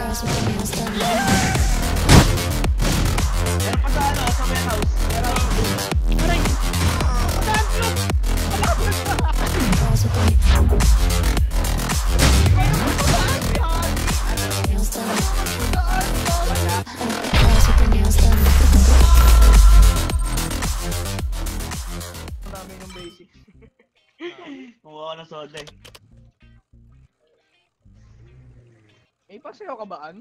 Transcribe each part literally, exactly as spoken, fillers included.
Meron pa sa ano, sa warehouse. Warehouse. Aray! Marami ng basics. Kumuha ka ng soda eh. May pasayaw ka baan?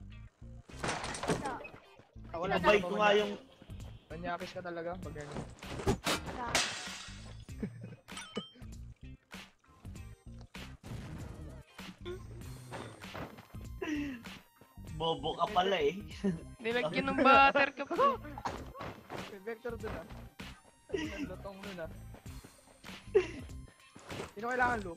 Ah, wala Ibabay ko nga yung... Panyakis ka talaga pag gano'n. Bobo ka pala eh. Nilagyan ng butter ka pa. May vector dun ah. Lutong dun ah. Sino kailangan loop?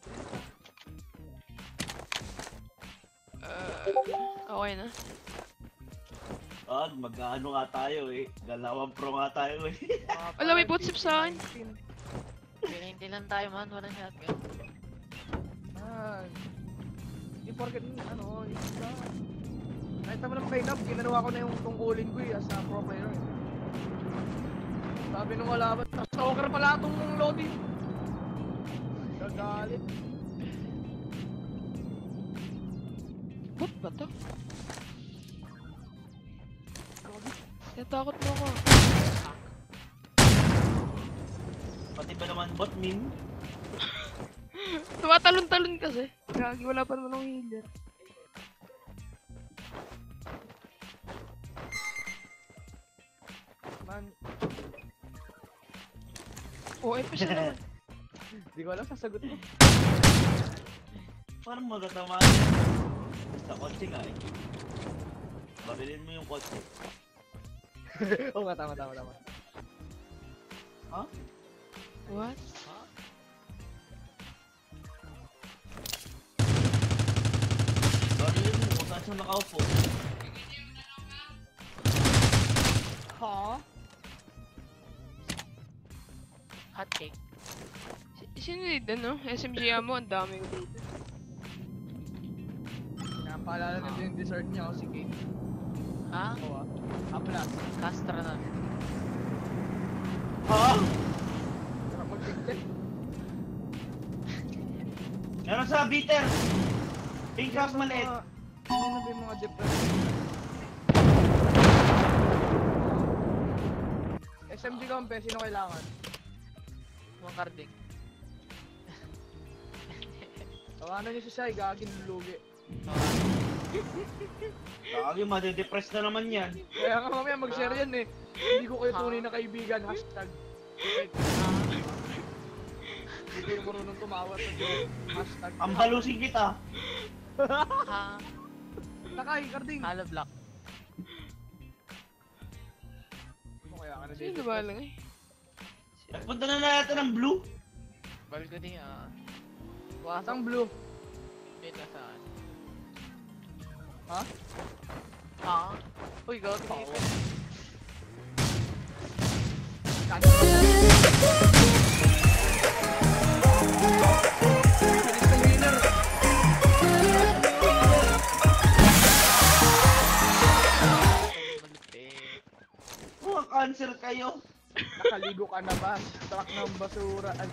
Uh, okay na. Ah, mag-ano nga tayo eh. Galawang pro nga tayo eh. Wala, may bootsip sa akin. Pinahintay lang tayo man, walang shotgun. Ah. Hindi porket ano, yung isa. Kahit naman ng pain up, ginawa ko na yung tungkulin ko eh, as a pro player eh. Sabi nung kalaban, stalker pala itong Lodi. Gagalit. Bot ba to? Natakot mo ako. Pati ba naman bot min? Tumatalon-talon kasi. Gagi, wala pa naman ng healer. Man, O, eh pa siya naman. di ko alam sasagot mo. Parang magatamaan. Sa kotse nga eh. Babilin mo yung kotse. Oo nga, tama, tama, tama. Ha? What? Babilin mo kung saan siya nakaupo. Ha? Hot cake. Si- Sino dito, no? S M G mo, ang dami ko dito. Napaalala nito yung dessert niya ako si Kate. Ha? Oo ah. Aplas. Castra na. Ha? Sarap mag-tigtip. Meron sa bitter! Pink house maliit! Ano na ba yung mga depressed? S M G Compe, sino kailangan? Mga karding. Tawanan niyo si Shai, gagin lugi. Lagi, madidepress na naman yan. Kaya nga mamaya mag-share yan eh. Hindi ko kayo tunay na kaibigan, hashtag. Hindi kayo marunong tumawa sa joke, hashtag. Ang balusin kita! Ha? Takay, Karding! Hollow block. Ano kaya ka na Sino dito? ba lang eh? Punta na natin ng blue! Balcony ah. Wasang blue. Wait na saan? Ha? Ha? Uy, gawa ko dito. Crystal winner! Malupit. Mga cancer kayo! Nakaligo ka na ba? Truck ng basura. Ay.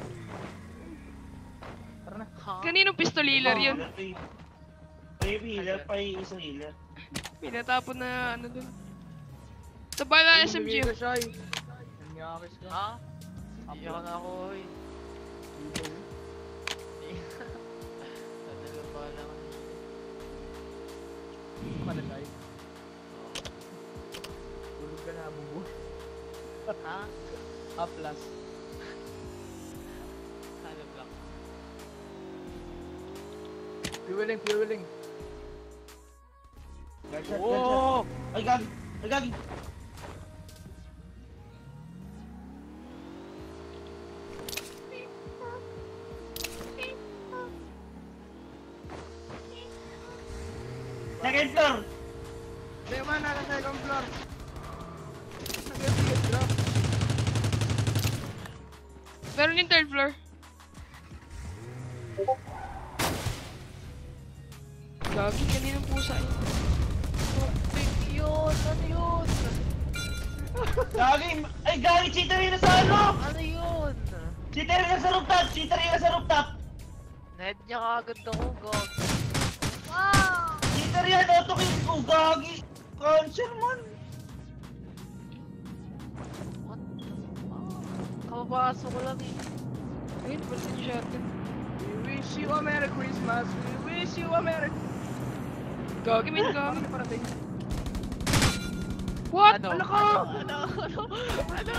Tara na. Ha? Kaninong pistoliller yun? May healer pa yung isang healer. Pinatapon na ano dun. Sa bala S M G. Bumibigay ka, Shai. Nanyakis ka. Ha? Hindi ako na ako eh. Dito. Tatalo pa lang. Dito ka na, Shai. Tulog ka na, bubu. Ha? A plus. Hollow block. Fueling, fueling. Gunshot, gunshot. Oh! Ay, gagi! Ay, gagi! Second floor! Hindi man, nasa second floor. Nag-get drop. Meron yung third floor. Gagi, kaninong pusa yun? yun? Ano yun? Gagi! Ay, gagi! Cheater yun na sa ano! Ano yun? Cheater yun na sa rooftop! Cheater yun na sa rooftop! Net niya kagad ako, gog. Cheater yan! Auto-kill! Oh, gagi! Cancer man! What the fuck? Kapapasok ko lang eh. Ayun, pala yung shotgun. We wish you a Merry Christmas. We wish you a Merry... Gagi, may Ano gagi. parating? What? Ano? Ano ka? Ano? Ano? Ano?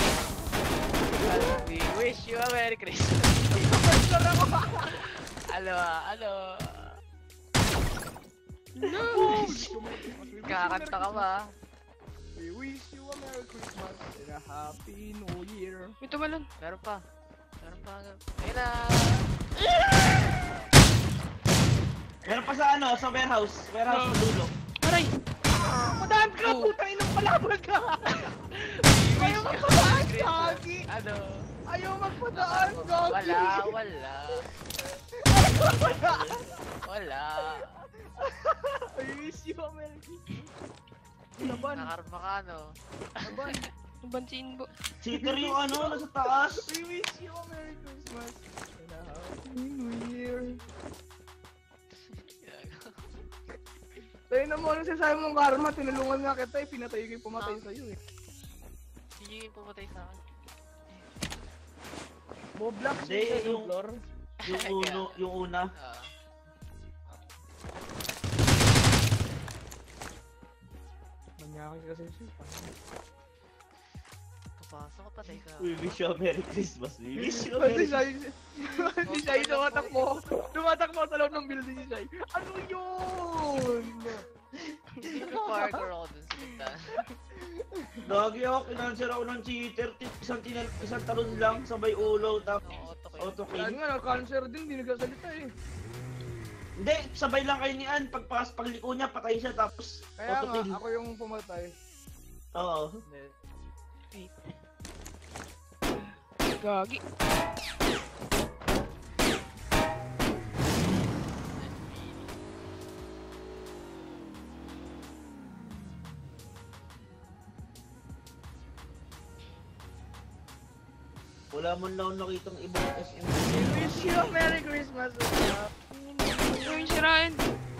We wish you a Merry Christmas. Bachelor ako. Ano ah? Ano? No! Kakanta ka ba? We wish you a Merry Christmas and a Happy New Year. May tumalon. Meron pa. Meron pa. Ayun na. Meron pa sa ano, sa warehouse. Warehouse sa dulo. Aray! Madaan ka! Oh. Puta inang palabag ka! We Ayaw wish you a magpadaan, Merry Christmas. gagi! Ano? Ayaw magpadaan, gagi! Wala, wala. Wala. I wish you a Merry Christmas. Laban, Nakarma ka, no? laban. Nabansin mo. Cheater yung ano, nasa taas. We wish you a Merry Christmas and a Happy New Year. Tayo na mo, ano sinasabi mong karma, tinulungan nga kita eh, pinatay ko yung pumatay Ah. sa'yo eh. Sige yung pumatay sa akin. Boblox Hindi, yung yung- floor. Yung uno, yung una. Ah. Manyakin kasi siya. Kapasok ka patay ka. We wish you a Merry Christmas. We wish you a Si Merry Shai, si Shai tumatakbo. Tumatakbo sa loob ng building si Shai. Ano yun? Nag-parkour ako dun sa bintana. Lagi ako, kinanser ako ng cheater. Isang, tinal isang talon lang, sabay ulo, tapos Auto ko yun. Yan auto-kill. nga, cancer din, di nagsasalita eh. Hindi, sabay lang kayo ni Ann. Pagpas pagliko niya, patay siya, tapos Kaya nga, auto-kill. ako yung pumatay. Oo. Gagi. Wala man lang nakitang ibang S M. We wish you a Merry Christmas. Ano yung sirain?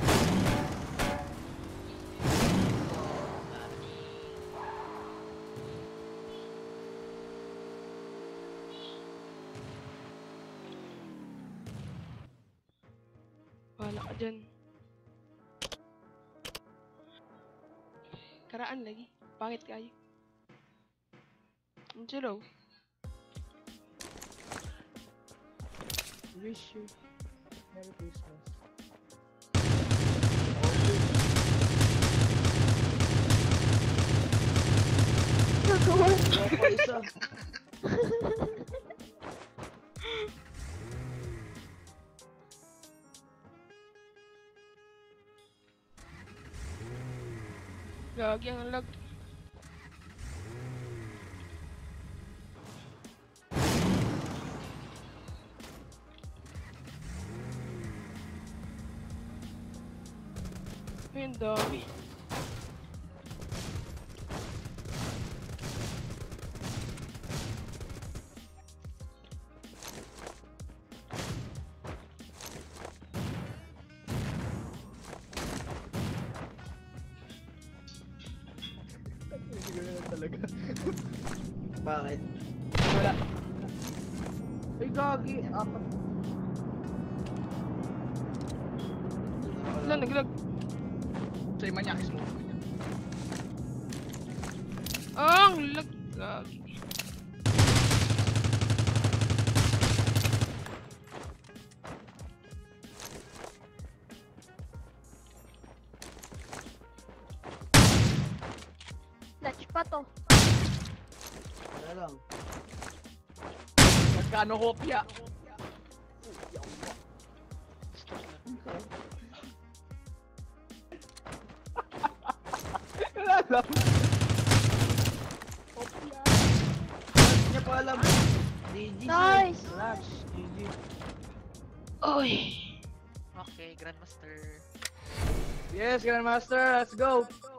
Wala ka dyan. Karaan lagi. Pangit kayo. Ang siraw. Wish you Merry Christmas. Wala pa isa. Gagi ang lag. Ayun, dami. Hindi ko na talaga. Bakit? Wala. Ay, gagi. Apat. Wala, naglag. Sa'yo manyakis mo. Ang lag. Gagi. Clutch pa to. Wala lang. Magkano kopya? Wala lang. Kopya. Hindi niya pa alam. D G. Nice! Relax. D G. Oy. Okay, Grandmaster. Yes, Grandmaster, let's go.